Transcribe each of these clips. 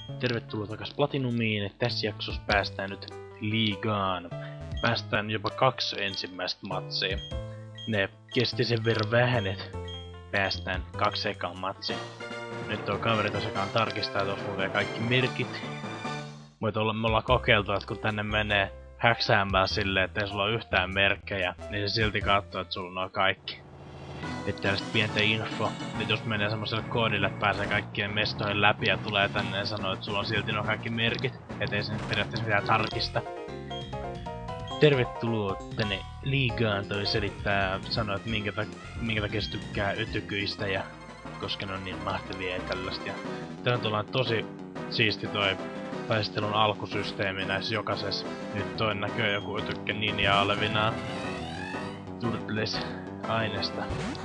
Tervetuloa takas Platinumiin. Tässä jaksossa päästään nyt liigaan. Päästään jopa 2 ensimmäistä matsia. Ne kesti sen verran vähän, et päästään 2 ekaan matsiin. Nyt tuo kaveri tosiaan tarkistaa, että olisi vielä kaikki merkit. Me ollaan kokeiltu, että kun tänne menee häksäämään silleen, ettei sulla ole yhtään merkkejä, niin se silti katsoo, että sulla on kaikki. Nyt tällaista pientä info. Nyt jos menee semmoselle koodille, että pääsee kaikkien mestojen läpi ja tulee tänne ja sanoo, että sulla on silti nuo kaikki merkit, ettei sen periaatteessa mitään tarkista. Tervetuloa tänne liigaan, toi selittää, sanoo, että minkä takia se tykkää ötykyistä ja koska ne on niin mahtavia ja tällaista. Ja täällä tullaan tosi siisti toi taistelun alkusysteemi näissä jokaisessa. Nyt toi näköö joku ötykkä ninja olevinaan Turtles aineesta.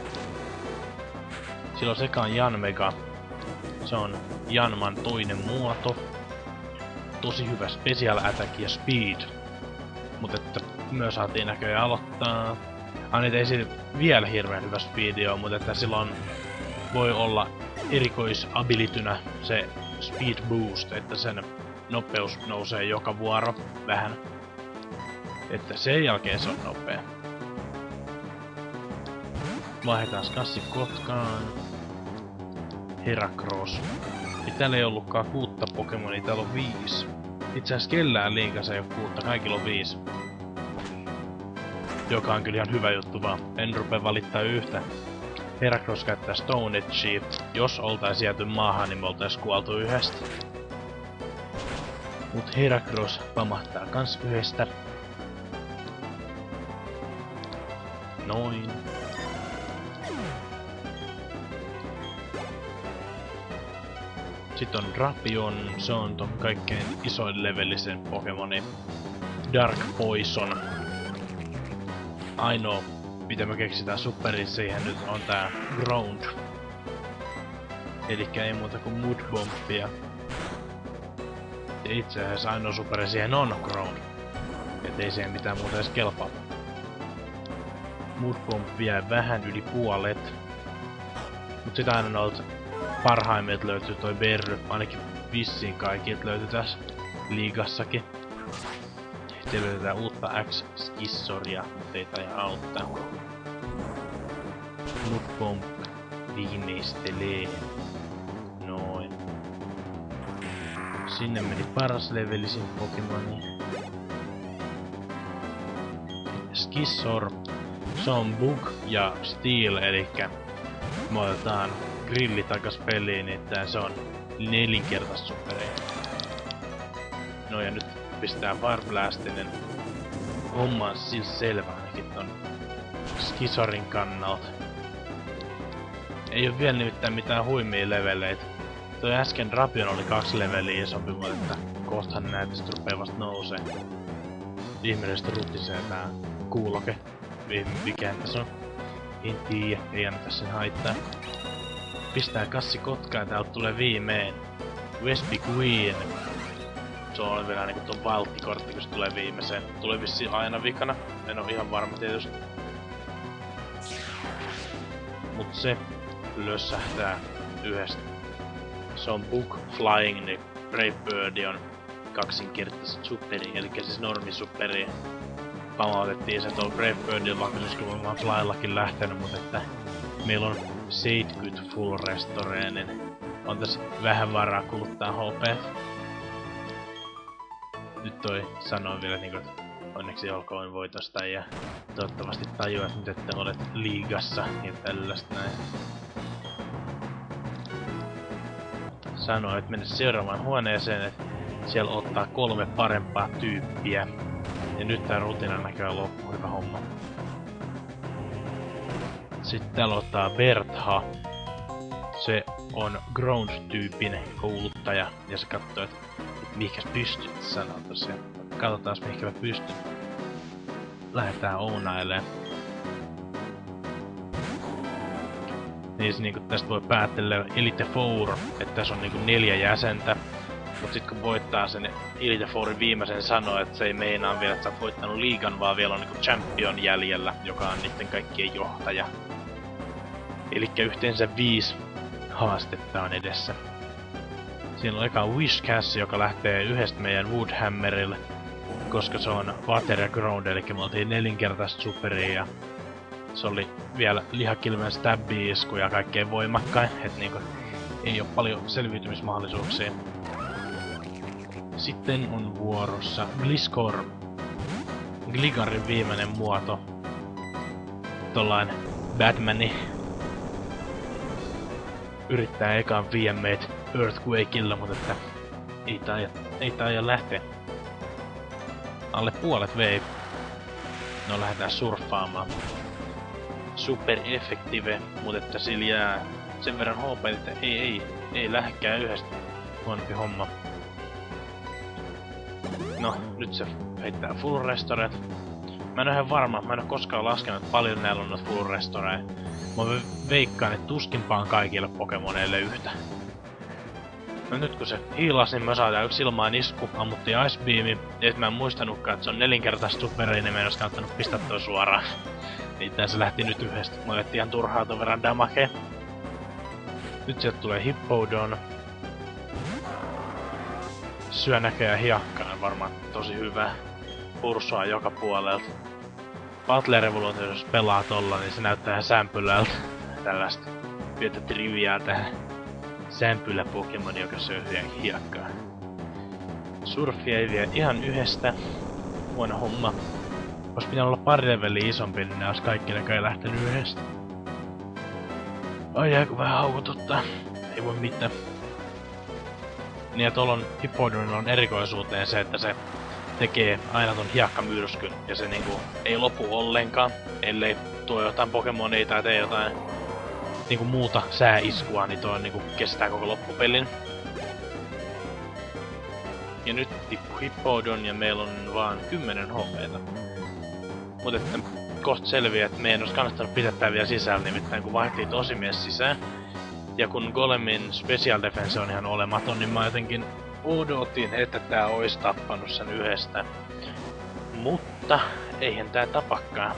Silloin sekaan Yanmega. Se on Yanman toinen muoto. Tosi hyvä special attack ja speed. Mutta että myös saatiin näköjään aloittaa. Niitä ei siitä vielä hirveän hyvä speedi oo, mutta että silloin voi olla erikoisabilitynä se speed boost, että sen nopeus nousee joka vuoro vähän. Että sen jälkeen se on nopea. Vaihdetaan Kassi Kotkaan. Heracross. Ja täällä ei ollutkaan 6 Pokemonia, täällä on 5. Itse asiassa kellään liigassa ei oo 6, kaikilla on 5. Joka on kyllä ihan hyvä juttu vaan. En rupea valittaa yhtä. Heracross käyttää Stone Edgea. Jos oltais jääty maahan, niin me oltais kuoltu yhdestä. Mut Heracross pamahtaa kans yhdestä. Noin. Sitten on Drapion, se on ton kaikkein isoin levelisen Pokemoni. Dark Poison. Ainoa, mitä me keksitään superiin siihen nyt on tää Ground. Elikkä ei muuta kuin Mud Bombia. Ja itse asiassa ainoa superi siihen on Ground. Et ei siihen mitään muuta edes kelpaa. Mud Bomb vie vähän yli puolet. Mut sitä aina noilta parhaimmilta löytyy toi Berry, ainakin vissiin kaikilta löytyy tässä liigassakin. Sitten löydetään uutta X-skissoria, mutta ei taida auttaa. Mudbomb viimeistelee. Noin. Sinne meni paras levelisin Pokemoni. Skissor. Se on Bug ja Steel, elikkä me otetaan Grilli takas peliin, niin se on 4-kertaista superia. No ja nyt pistää Fire Blastinen. Homma on siis selvä ainakin ton Skisorin kannalta. Ei oo vielä nimittäin mitään huimia leveleitä. Toi äsken Drapion oli 2 leveliä isompi, mutta että kohtahan näytöstä rupee vasta nousee. Ihmeellistä rutisee tää kuuloke. Mikä tässä on? En tiiä, ei anneta sen haittaa. Pistää Kassi Kotkaan, täältä tulee viimein Wespy Queen. Se on vielä niinku ton valttikortti, kun se tulee viimeiseen. Tulee vissiin aina vikana, en oo ihan varma tietysti. Mut se lössähtää yhdestä. Se on Bug Flying, niin Brave Bird on kaksinkertaista superi, eli siis normisuperi. Pamautettiin se tuolla Brave Birdilla, vaikka se olisi vaan Flyillakin lähtenyt, mutta että meillä on 70 full restoreen, niin on tässä vähän varaa kuluttaa HP. Nyt toi sanoo vielä niinku, että onneksi olkoon voitosta ja toivottavasti tajuat nyt, että olet liigassa ja tällaista näin. Sanoo, että mennä seuraavaan huoneeseen, että siellä ottaa 3 parempaa tyyppiä. Ja nyt tää rutina näköjään loppuu, hyvä homma. Sitten täällä ottaa Bertha. Se on Ground-tyypin kouluttaja. Ja se katsoo, että mihinkäs pystyt, sanoo tosiaan. Katsotaas mihinkä mä pystyn. Lähdetään ounailemaan. Niin se niinku tästä voi päätellä Elite Four, että tässä on niinku 4 jäsentä. Mut sit kun voittaa sen Elite Fourin viimeisen sanoo, että se ei meinaa vielä, että sä oot voittanut liigan, vaan vielä on niinku Champion jäljellä, joka on niitten kaikkien johtaja. Elikkä yhteensä 5 haastetta on edessä. Siinä on eka Wishcash, joka lähtee yhdestä meidän Woodhammerilla, koska se on Water ja Ground, eli me oltiin nelinkertaista superia ja se oli vielä lihakilven stabbi-isku ja kaikkein voimakkain, et niinku ei oo paljon selviytymismahdollisuuksia. Sitten on vuorossa Gliscor, Gligarin viimeinen muoto. Tollain Batmani yrittää ekaan viedä meitä Earthquakeilla, mutta että ei taida lähteä. Alle puolet vei. No lähdetään surffaamaan. Super effektive, mutta että sillä jää sen verran HP, että ei lähdekään yhdestä. Huonompi homma. No, nyt se heittää full restoret. Mä en oo ihan varma, mä en oo koskaan laskenut paljon näillä on noita full restoreja. Mä veikkaan, että tuskinpaan kaikille Pokemoneille yhtä. No nyt kun se hiilas, niin mä saadaan yksi ilmaan isku, ammuttiin Ice Beami. Ja mä en muistanutkaan, että se on nelinkertaista superia, niin mä en ois kannattanut pistää toi suoraan. Niin tää se lähti nyt yhdestä. Mä otettiin ihan turhaa ton verran damage. Nyt sieltä tulee Hippowdon. Syö näköjään hiakkaan, varmaan tosi hyvä. Pursua joka puolelta. Battle Revolution, jos pelaa tolla, niin se näyttää ihan sämpylältä. Tällaista pientä triviaa tähän. Sämpylä Pokemon, joka syö hiakkaa. Surfi ei vie ihan yhdestä. Huono homma. Jos pitää olla pari leveliä isompi, niin ne ois kaikki näköjään lähtenyt yhdestä. Ai jääkö vähän haukututtaa. Ei voi mitään. Niin ja tuolla on Hippowdonilla on erikoisuuteen se, että se tekee aina ton hiakkamyrskyn. Ja se niinku ei lopu ollenkaan, ellei tuo jotain Pokemonia tai tee jotain niinku muuta sääiskua, niin toi niinku kestää koko loppupelin. Ja nyt tippu Hippowdon ja meillä on vaan 10 HP:tä. Mut että kohta selviää, että meidän olisi kannattanut pitää tää vielä sisällä, nimittäin kun vaihtiin tosimies sisään. Ja kun Golemin Special Defense on ihan olematon, niin mä jotenkin odotin, että tää ois tappanut sen yhdestä. Mutta eihän tää tapakkaan.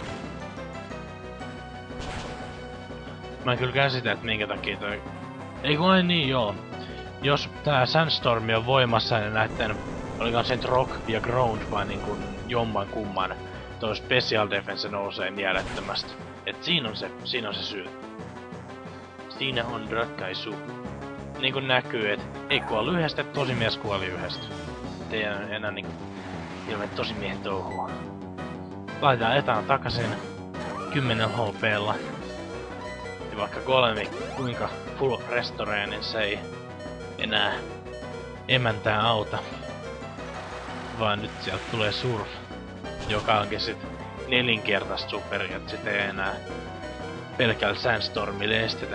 Mä en kyllä käsitä, että minkä takia toi... Ei kun ai niin joo. Jos tää Sandstorm on voimassa, niin näitten... Olikaan sen Rock ja Ground vai niinku jomman kumman. Toi Special Defense nousee mielettömästi. Et siinä on se syy. Siinä on ratkaisu. Niinku näkyy, et ei kuollu yhdestä, tosimies kuoli yhdestä. Ei enää niinku ilme tosimiehen touhua. Laitetaan etana takaisin 10 HP:lla. Ja vaikka Golemi kuinka full restoree, niin se ei enää emäntää auta. Vaan nyt sieltä tulee Surf, joka onkin sit nelinkertaista superi, et sit ei enää pelkällä Sandstormille estetä.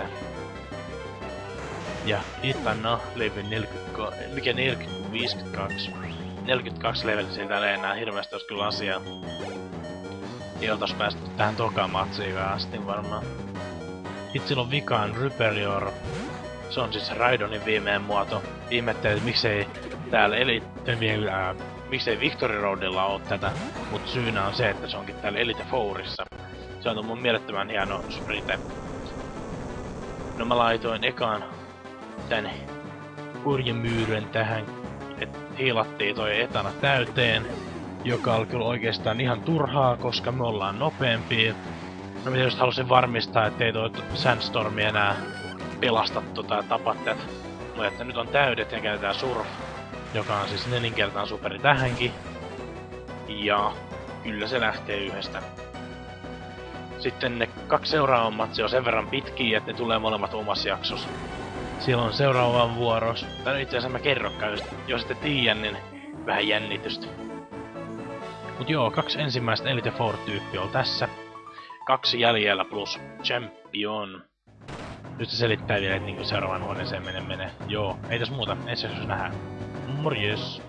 Ja Itana level 52. 42 level siitä ei enää hirveästi ois kyllä asiaa. Ei oltais päästy tähän tokaan matsiikaan asti varmaan. Itse on vikaan Ruperior. Se on siis Raidonin viimeinen muoto. Ihmettelee, että miksei täällä miksei Victory Roadilla oo tätä, mut syynä on se, että se onkin täällä Elite Fourissa. Se on mun mielettömän hieno sprite. No mä laitoin ekaan tän kurjemyyryn tähän, et hiilattiin toi etana täyteen, joka oli kyllä oikeastaan ihan turhaa, koska me ollaan nopeampia. No mä just halusin varmistaa, ettei toi Sandstormi enää pelasta tai tapa tätä. Mutta että nyt on täydet ja käytetään Surf, joka on siis nelinkertaan superi tähänkin. Ja kyllä se lähtee yhdestä. Sitten ne 2 seuraavan matsia on sen verran pitkiä, että ne tulee molemmat omassa jaksossa. Siellä on seuraavan vuoros. Tai itse asiassa mä kerrokaan, jos ette tiedä, niin vähän jännitystä. Mut joo, 2 ensimmäistä Elite Four-tyyppiä on tässä. 2 jäljellä plus Champion. Nyt se selittää vielä, että niinku seuraavan huoneeseen menee. Joo, ei tässä muuta. Ensi nähdään. Morjes!